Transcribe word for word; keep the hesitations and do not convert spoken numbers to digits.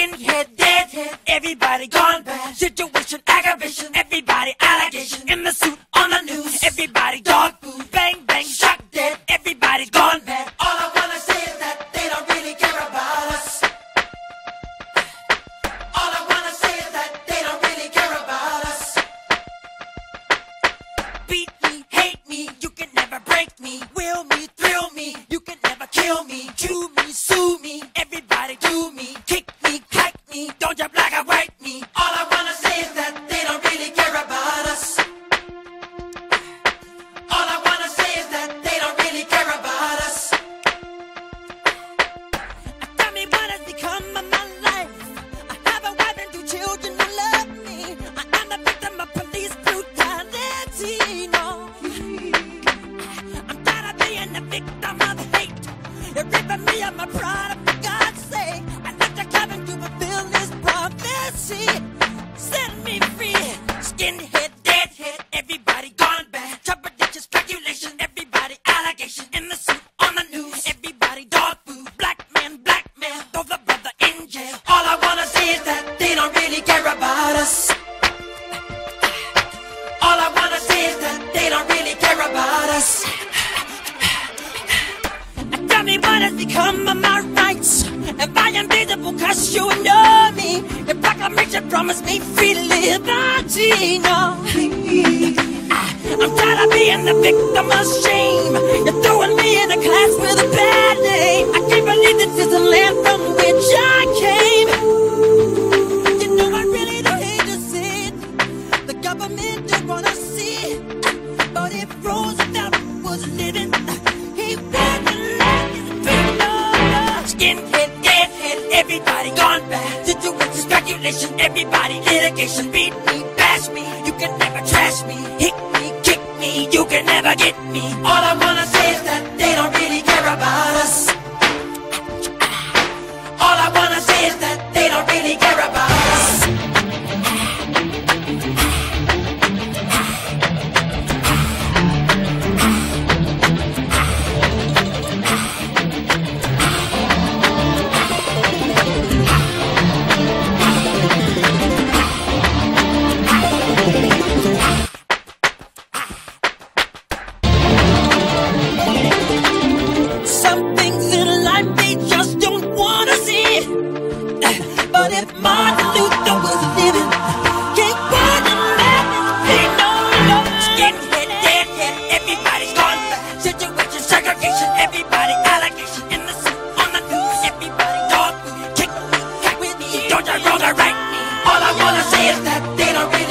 Skinhead, deadhead, everybody gone bad. Situation, aggravation, everybody allegation. In the suit, on the news, everybody dog food. Bang, bang, shot dead, everybody's gone bad. All I wanna say is that they don't really care about us. All I wanna say is that they don't really care about us. Beat me, hate me, you can never break me. Will me, thrill me, you can never kill me. Chew me, sue me, everybody do me. Kick me, crack me, don't you black or white me. All I wanna say is that they don't really care about us. All I wanna say is that they don't really care about us. Tell me what has become of my life. I have a wife and two children who love me. I am a victim of police brutality, no. I'm tired of being a victim of hate. You're ripping me of my pride, for God's sake. I left the cabin to fulfill this prophecy. Set me free. Skinhead, deadhead, everybody gone bad. Trepidation, speculation, everybody allegation. In the suit, on the news, everybody dog food. Black man, black man, throw the brother in jail. All I wanna say is that they don't really care about us. All I wanna say is that they don't really care about us. Tell me what has become of my rights. If I am visible cause you know me. The proclamation promised me free liberty, no. I'm tired of being the victim of shame. You're throwing me in a class with a bad name. I can't believe this is the land from which I came. You know I really don't hate to see it. The government don't wanna see it. But if Roosevelt was living, he wouldn't let his people. Skinhead, deadhead, everybody gone bad. Situation, speculation, everybody litigation. Beat me, bash me, you can never trash me. Hit me, kick me, you can never get me. All I wanna say is that they don't really care about us. All I wanna say is that they don't really care about us. Some things in life they just don't wanna see. But if Martin Luther was living, King Warden Madness be no longer. Skinhead, deadhead, everybody's gone bad. Situation, segregation, everybody allegation. In the suit, on the news, everybody dog food. Kick me, crack with me, don't you wrong or right me. All I wanna say is that they don't really